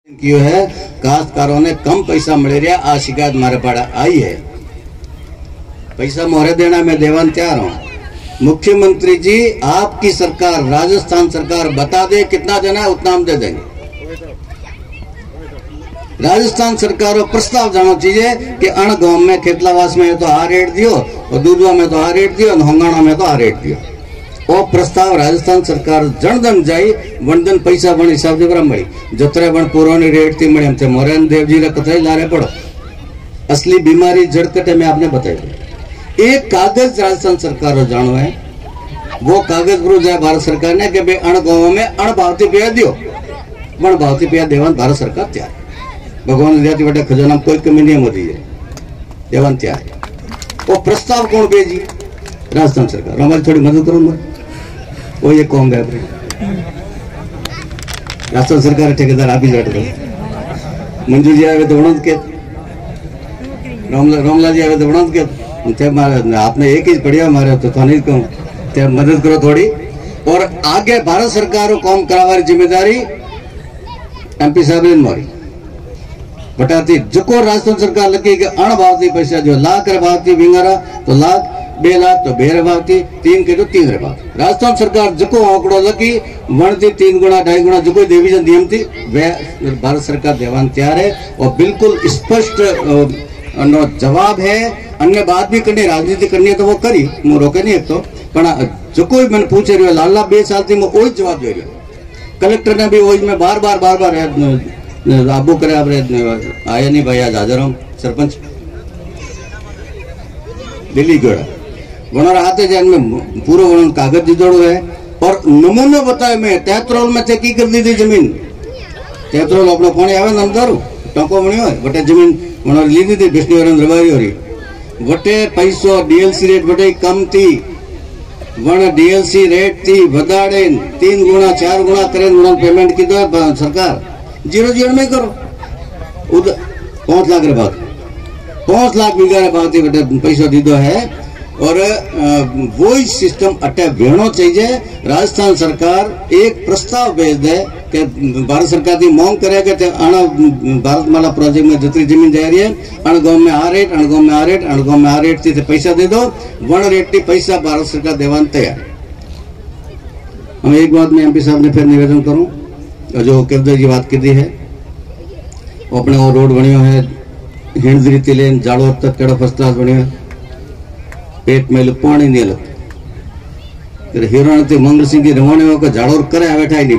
कियो है काश्तकारों ने कम पैसा मिले रहा आ शिकायत मारे पाड़ा आई है। पैसा मोहरे देना मैं देवान तैयार हूँ। मुख्यमंत्री जी आपकी सरकार राजस्थान सरकार बता दे कितना देना है उतना हम दे देंगे। राजस्थान सरकार को प्रस्ताव जाना चाहिए कि अण गांव में खेतलावास में तो आ रेट दियो और दूधवा में तो आ रेट दियो और होंगाणा में तो आ रेट दियो। और प्रस्ताव राजस्थान सरकार जनधन जाई वनधन पैसा बन हिसाब से मड़ी जतरे बन पुरानी रेट थी मड़ी हमसे मोरन देव जी कतरे लारे पड़ो असली बीमारी जड़कटे में आपने बताई। एक कागज राजस्थान सरकार जानो है वो कागज गुरु जाए भारत सरकार ने कि भाई अण गांव में अण भावती पिया दियो वन भावती पिया देवन भारत सरकार तैयार। भगवान जाति बटे खजाना कोई कमी नहीं मोदी है देवन तैयार। वो प्रस्ताव कौन भेजी राजस्थान सरकार हमारी थोड़ी मदद करो मैं वो ये कौन गए राजस्थान सरकार ठेकेदार आप ही बैठ गए मंजू जी आए तो बनंद के रोमला जी आए तो बनंद के आपने एक ही बढ़िया मारे तो नहीं कहूँ मदद करो थोड़ी। और आगे भारत सरकार को काम करावारी जिम्मेदारी एमपी साहब ने मारी बटाती जको राजस्थान सरकार लगी कि अण भावती पैसा जो लाख रे भावती विंगारा तो लाख 2 लाख तो 2 रे भावती 3 के तो 3 रे भावती। राजस्थान सरकार जको आंकड़ो लगी वणती 3 गुणा 2.5 गुणा जो कोई डिवीजन नियम थी वे भारत सरकार देवान तैयार है और बिल्कुल स्पष्ट जवाब है। अन्य बात भी करनी राजनीति करनी है तो वो करी मैं रोके नहीं एक तो पण जो कोई मैंने पूछे रही लाला 2 साल थी मैं वही जवाब दे रही। कलेक्टर ने भी वही में बार बार आबू करे आया नहीं भाई आज हाजिर हूँ सरपंच दिल्ली गड़ा वनारा हाथे जैन में पूरा वन कागज दीदोड़ो है और नमूना बताए मैं तेतरोल में थे की कर दी थी जमीन तेतरोल अपना पानी आवे ना अंदर टोको बनी हो बटे जमीन वनारा ली दी थी विष्णु रवाई हो रही बटे पैसो डीएलसी रेट बटे कम थी वन डीएलसी रेट थी वधाड़े 3 गुणा 4 गुणा करे पेमेंट की दो सरकार 0 में करो उधर 5 लाख रे बात 5 लाख बीघा रे बात बेटे पैसा दीदो है और वो ही सिस्टम अटे भेड़ो चाहिए। राजस्थान सरकार एक प्रस्ताव भेज दे कि भारत सरकार की मांग करे कि अण भारतमाला प्रोजेक्ट में जितनी जमीन जा रही है अण गांव में आ रेट अण गांव में आ रेट अण गांव में आ रेट थी पैसा दे दो वन रेट की पैसा भारत सरकार देवान तैयार। हम एक बात में एमपी साहब ने फिर निवेदन करूं जो किरदर की बात की थी है अपने वो रोड बनियो है हिंदरी थी लेन जाड़ोर तक केड़ा फर्स्ट क्लास बनियो है पेट में पानी नहीं लगता हिरण थी मंगल सिंह की रवाने होकर जाड़ोर करे बैठा ही नहीं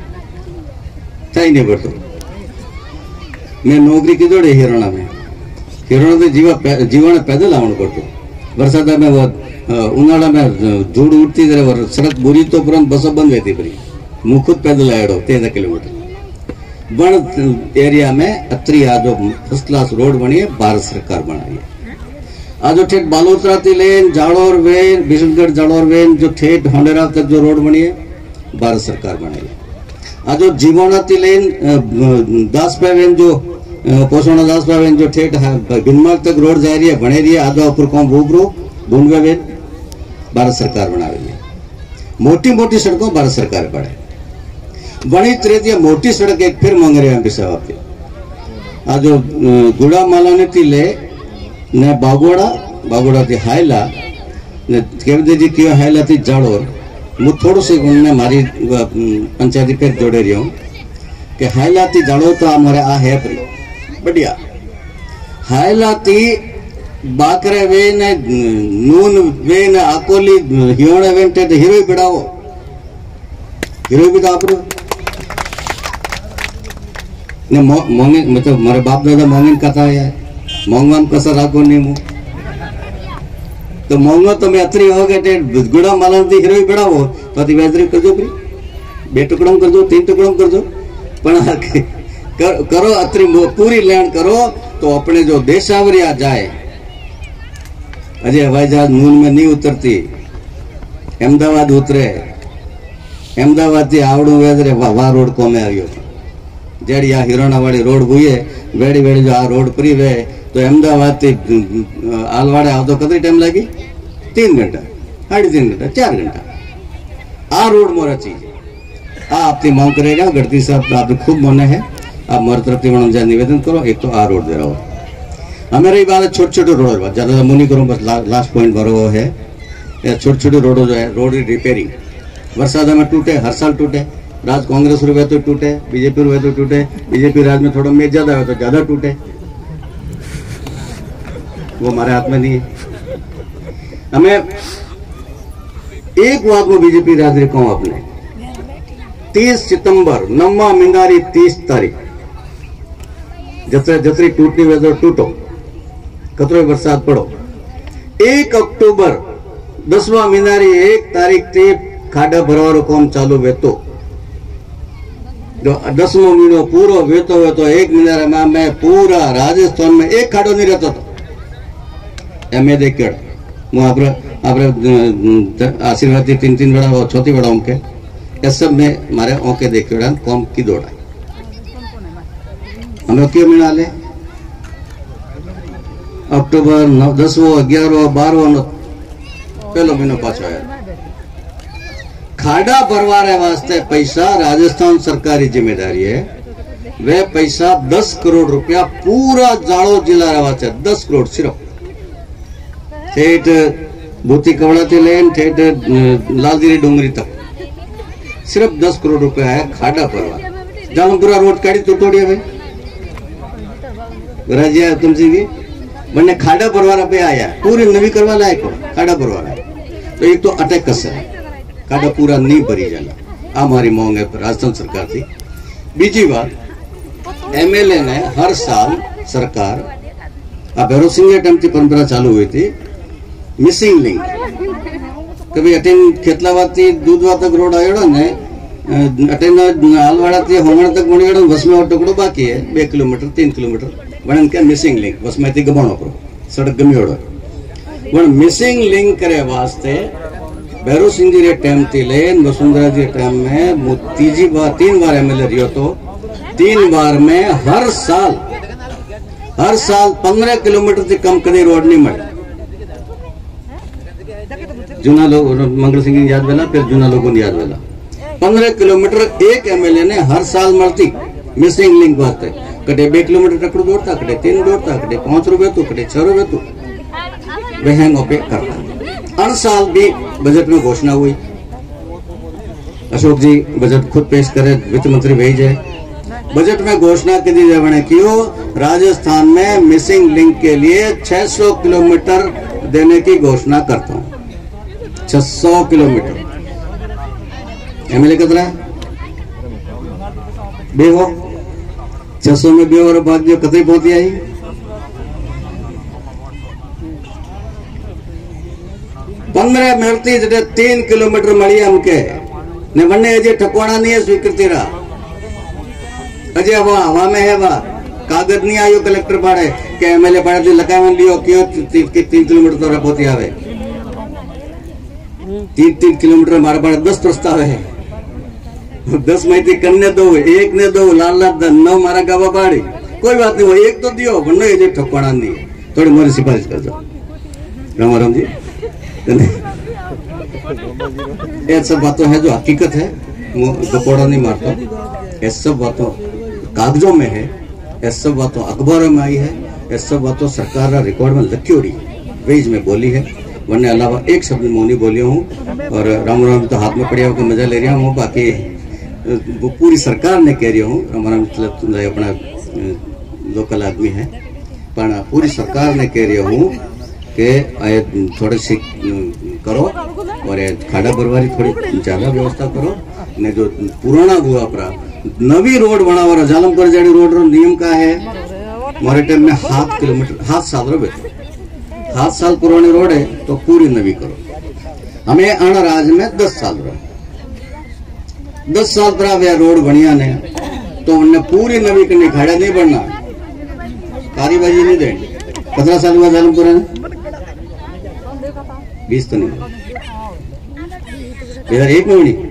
पड़ता मैं नौकरी की जोड़े हिरणा में हिरण तो जीवन पैदल आवन पड़तो बरसात में वो उनाड़ा में धूड़ उठती तरह सड़क बुरी तो तुरंत बस बंद रहती पड़ी मुँह खुद पैदल आयो 13 किलोमीटर वन एरिया में अत्री आज फर्स्ट क्लास रोड बनी है भारत सरकार बनाई है। आज जो ठेठ बालोतरा थी लेन जाड़ोर वेन बिशनगढ़ जाड़ोर वेन जो ठेठ होंडेरा तक जो रोड बनी है भारत सरकार बनाई है। आज जो जीवोना थी लेन दासपा वेन जो पोषणा दासपा वेन जो ठेठ बिनमाल तक रोड जा रही है बने रही है आधा ऊपर कौन भूबरू भूनवे वेन भारत सरकार बना रही है। मोटी मोटी सड़कों भारत सरकार बढ़े बनी तरह मोटी सड़क एक फिर मांग रहे हैं एमपी साहब के आज जो गुड़ा मालानी थी ले ने बागोड़ा थी हायला ने केवदे जी की हायला थी जाड़ोर मु थोड़ो से उन्होंने मारी पंचायती फिर जोड़े रही हूँ कि हायला थी जाड़ोर तो हमारे आ है बढ़िया हायला थी बाकरे वे ने नून वे ने आकोली हियोने वे ते हीरो बिड़ाओ हीरो भी तो आप ने मोंगे मतलब हमारे बाप दादा मोंगे कथा है मोंगम कसा राखो नहीं मु तो मोंगो तो मैं अतरी हो गए गुड़ा मालन थी हीरो बिड़ाओ तो अति वैतरी कर दो 2 टुकड़ों कर दो 3 टुकड़ों कर दो पर करो अतरी पूरी लैंड करो तो अपने जो देशावरी आ जाए अजय हवाई जहाज नून में नहीं उतरती अहमदाबाद उतरे अहमदाबाद थी आवड़ू वेदरे वाह रोड को में आयो जेड़ी आ हिरोना वाली रोड हुई है वेड़ी वेड़ी जो आ रोड परी वे तो अहमदाबाद थी आलवाड़े आओ तो कतरी टाइम लगी 3 घंटा 3.5 घंटा 4 घंटा आ रोड मोरा चीज आप मांग करेगा गढ़ती साहब आप खूब मने है आप मारी तरफ से निवेदन करो, एक तो आ रोड दे रहा हो। हमें रही बात है छोटे छोटे रोड, ज्यादा मुंह नहीं करूँ, बस लास्ट पॉइंट भरो वो है छोटे छोटे रोडों जो है, रोड रिपेयरिंग बरसात में टूटे, हर साल टूटे। राज कांग्रेस रुपये तो टूटे, बीजेपी रुपये तो टूटे, बीजेपी राज में थोड़ा मेज ज्यादा हो तो ज्यादा टूटे, वो हमारे हाथ में नहीं है। हमें एक बात में बीजेपी राज कहूं अपने 30 सितंबर नम्मा मिंगारी 30 तारीख जतरी टूटनी वे तो टूटो, कतरो बरसात पड़ो। 1 अक्टूबर 10वां मीनारी 1 तारीख से खाड़ा भरवारो काम चालू वेतो, जो 10वां महीनो पूरो वेतो वेतो 1 मीनारे में मैं पूरा राजस्थान में एक खाड़ो नहीं रहता था। एम देखेड़ मु आपरे आशीर्वाद 3 बड़ा और चौथी बड़ा उनके इस सब में मारे ओके देखेड़ा कौम की दौड़ा हमें क्यों मिला ले अक्टूबर 10वां 11वां 12वां पहलो महीनो पाछो आया। खाड़ा भरवाने वास्ते पैसा राजस्थान सरकार की जिम्मेदारी है। वे पैसा 10 करोड़ रुपया पूरा जाड़ो जिला वास्ते 10 करोड़ सिर्फ ठेठ भूती कवड़ा से लेन ठेठ लालगिरी डोंगरी तक सिर्फ 10 करोड़ रुपया है खाड़ा भरवा। जालमपुरा रोड काढ़ी तो तोड़ी है राजिया तुमसे भी बने खाड़ा भरवा पे आया पूरी नवी करवा लायक खाड़ा भरवा तो एक तो अटैक कस है खाड़ा पूरा नहीं भरी जाला आ हमारी मांग है राजस्थान सरकार थी। बीजी बात एमएलए ने हर साल सरकार भैरव सिंह टाइम की परंपरा चालू हुई थी मिसिंग लिंक कभी अटेन खेतलावाती दूधवा तक रोड आयो ने अटेन हालवाड़ा थी होमण तक बनी बस में टुकड़ो बाकी है 2 किलोमीटर 3 किलोमीटर बन क्या मिसिंग लिंक बस में थी गबाणो पड़ो सड़क गमियोड़ो पण मिसिंग लिंक करे वास्ते भैरव सिंह जी रे टाइम थी लेन वसुंधरा जी टाइम में 3 बार एमएलए रियो तो 3 बार में हर साल 15 किलोमीटर से कम कभी रोड नहीं मिले। जूना लोग मंगल सिंह याद वेला फिर जूना लोगों याद वेला 15 किलोमीटर एक एमएलए ने हर साल मरती मिसिंग लिंक वास्ते कटे 2 किलोमीटर टकड़ो दौड़ता कटे 3 दौड़ता कटे 5 रुपए तो कटे 6 रुपए तो वह पे करता। हर साल भी बजट में घोषणा हुई अशोक जी बजट खुद पेश करे वित्त मंत्री भेजे बजट में घोषणा की दी जाए क्यों राजस्थान में मिसिंग लिंक के लिए 600 किलोमीटर देने की घोषणा करता हूं 600 किलोमीटर एमएलए कितना बेहो 600 में बेहो और भाग जो कतई पहुंची आई 15 मिनटी जडे 3 किलोमीटर मળી हमके ने बने अजय ठकवाना नहीं है स्वीकृति रहा अजय हवा में है वह कागज नहीं आयो कलेक्टर पाड़े के एमएलए पाड़े लगावन लियो क्यों 3 किलोमीटर तो पहुंची आवे 3 किलोमीटर हमारे पास 10 प्रस्ताव है 10 में थी कन्ने दो एक ने दो लाल 9 मारा गावा पाड़ी कोई बात नहीं वो एक तो दियो बनो ये ठकवाना नहीं थोड़ी मोरी सिफारिश कर दो राम जी ये सब बातों है जो हकीकत है गपोड़ा नहीं मारता ये सब बातों कागजों में है ये सब बातों अखबारों में आई है ये सब बातों सरकार रिकॉर्ड में लिखी हो रही वेज में बोली है वरने अलावा एक शब्द मोनी बोली हूँ और राम राम तो हाथ में पड़े होकर मजा ले रहा हूँ बाकी वो पूरी सरकार ने कह रही हूँ राम राम अपना लोकल आदमी है पर पूरी सरकार ने कह रही हूँ कि थोड़ी सी करो और खाड़ा भरवारी थोड़ी ज्यादा व्यवस्था करो ने जो पुराना हुआ अपना नवी रोड बनावा जालमपुर जाड़ी रोड रो नियम का है हमारे टाइम में 7 किलोमीटर 7 साल पुरानी रोड है तो पूरी नवी करो। हमें अणराज में 10 साल रहा 10 साल पर वह रोड बनिया ने तो उन्हें पूरी नवी करनी खाड़ा नहीं बनना कार्यबाजी नहीं देंगे 15 साल हुआ जालमपुर ने 20 तो नहीं 2001 में बनी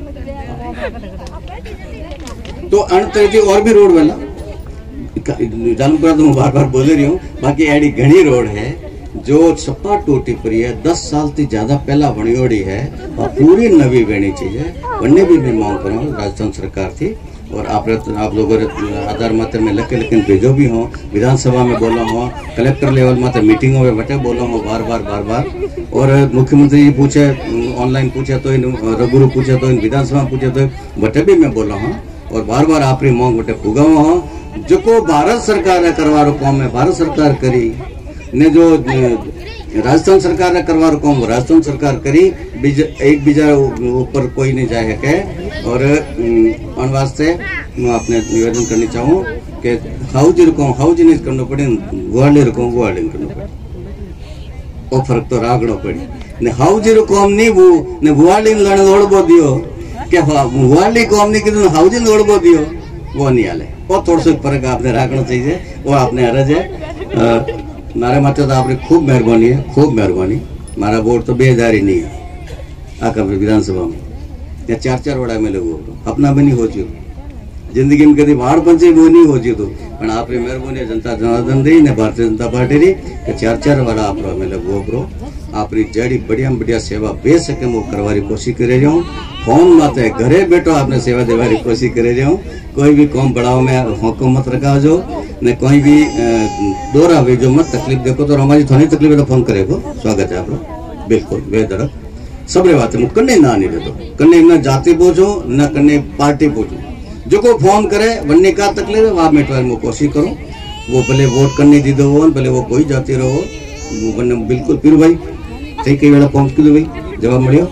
तो अणतरती और भी रोड वाला जालमपुरा तो मैं बार बार बोल रही हूँ बाकी ऐडी घनी रोड है जो छप्पा टूटी पड़ी है 10 साल से ज्यादा पहला बनियोड़ी है और पूरी नवी बनी चाहिए बनने भी मैं मांग कर राजस्थान सरकार थी और आप लोगों आधार मत में लगे, लेकिन भेजो भी हो, विधानसभा में बोला हो, कलेक्टर लेवल मत मीटिंगों में बटे बोला हो बार बार। और मुख्यमंत्री जी पूछे, ऑनलाइन पूछे तो इन, रघुरु पूछे तो इन, विधानसभा पूछे तो बटे भी मैं बोला हूँ और बार आपरी मांग बटे पुगा हो। जो को भारत सरकार ने करवारो काम है भारत सरकार करी ने, जो राजस्थान सरकार ने करवारो काम वो राजस्थान सरकार करी, एक बीजा ऊपर कोई नहीं जाए के। और उन वास्ते मैं अपने निवेदन करनी चाहूँ कि हाउजी रकम हाउजी नहीं करना पड़े, गुवाहाटी रकम गुवाहाटी करना पड़े, वो फर्क तो रागड़ो पड़ी ने। हाउजी रकम नहीं वो ने गुवाहाटी लड़न दौड़बो दियो के, गुवाहाटी कॉम नहीं कि हाउजी दौड़बो दियो, वो नहीं आले। वो थोड़ा सा फर्क आपने राखना चाहिए, वो आपने अरज है। मारे माते तो आपने खूब मेहरबानी है, खूब मेहरबानी। मारा वोट तो 2000 ही नहीं है आका विधानसभा में, या 4 वड़ा में लोग अपना भी नहीं हो चुका जिंदगी में कभी वाड़ पंचे वो नहीं हो चुकी। पण आपने मेहरबानी जनता जनार्दन दी ने भारतीय जनता पार्टी री के 4 वड़ा आप में लोग आपरी जड़ी बढ़िया सेवा बे सके वो करवारी कोशिश करे जाऊँ। फोन माते घरे बैठो आपने सेवा देवारी कोशिश करे जाऊँ। कोई भी काम बढ़ाओ में हुक्म मत रखा जो ने, कोई भी दोरा हुई जो मत तकलीफ देखो तो हमारी थोड़ी तकलीफ है तो फोन करे को स्वागत है आप लोग, बिल्कुल बेधड़क सबरे बात है। कन्ने ना नहीं देतो, कन्ने न जाति पूछो न कन्ने पार्टी पूछो, जो को फोन करे वन्ने का तकलीफ है वहां मिटवाने में कोशिश करो। वो भले वोट करने दी दो, भले वो कोई जाती रहो, वो बने बिल्कुल फिर भाई सही कई वेला पहुंच के भाई जवाब मिलियो।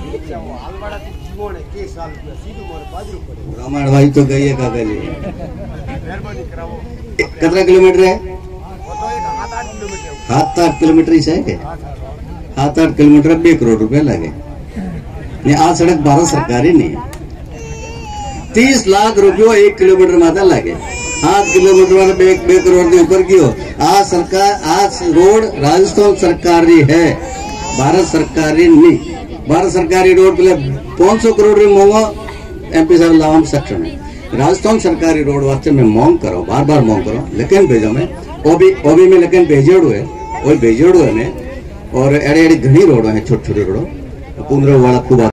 रामायण भाई तो गई है काका जी, कितना किलोमीटर है? 7-8 किलोमीटर ही है, 7-8 किलोमीटर 2 करोड़ रुपया लगे। नहीं आज सड़क भारत सरकारी नहीं है, 30 लाख रुपयो 1 किलोमीटर माता लगे। 7 किलोमीटर वाला 2 करोड़ के ऊपर की हो। आज सरकार, आज रोड राजस्थान सरकारी है, भारत सरकारी नहीं। भारत सरकारी रोड पहले 500 करोड़ महंगा MP साहब लावा सक्षम है। राजस्थान सरकारी रोड वास्ते में मांग करो, बार मांग करो, लेकिन भेजो में ओबी में लेकिन भेजेड़ो है, वही भेजेड़ो है में। और एड़े घनी रोड है, छोटे रोड पुंद्रो वाला खूब